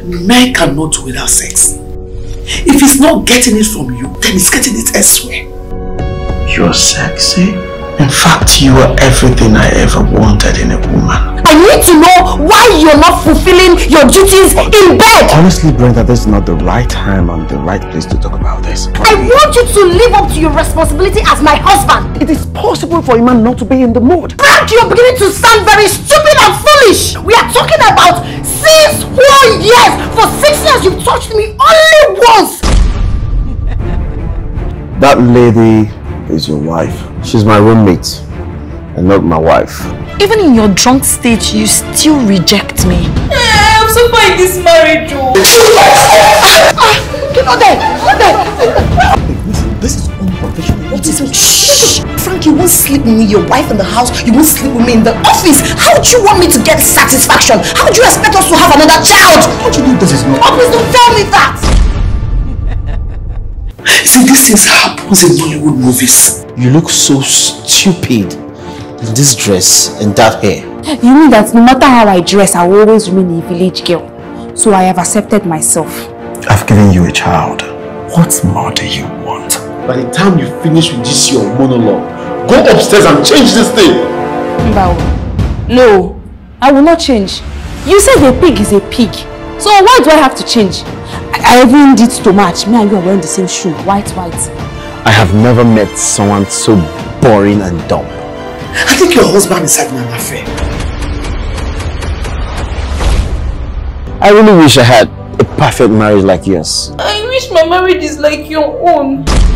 Men cannot do without sex. If he's not getting it from you, then he's getting it elsewhere. You're sexy. In fact, you are everything I ever wanted in a woman. I need to know why you're not fulfilling your duties in bed. Honestly, Brenda, this is not the right time and the right place to talk about this. I want you to live up to your responsibility as my husband. It is possible for a man not to be in the mood. Frank, you're beginning to sound very stupid and foolish. We are talking about 6 whole years. For 6 years, you've touched me only once. That lady is your wife. She's my roommate and not my wife. Even in your drunk state, you still reject me. I'm so fine in this marriage, Joe. Not there! Not there! Listen, this is unprofessional. What is it? Shh! Frank, you won't sleep with me, your wife in the house. You won't sleep with me in the office. How would you want me to get satisfaction? How would you expect us to have another child? Don't you know this is not... Oh, please don't tell me that! See, these things happens in Hollywood movies. You look so stupid in this dress and that hair. You mean that no matter how I dress, I will always remain a village girl. So I have accepted myself. I've given you a child. What more do you want? By the time you finish with this your monologue, go upstairs and change this thing. No, I will not change. You said a pig is a pig. So why do I have to change? I even did to match. Me and you are wearing the same shoe. White. I have never met someone so boring and dumb. I think your husband is having an affair. I really wish I had a perfect marriage like yours. I wish my marriage is like your own.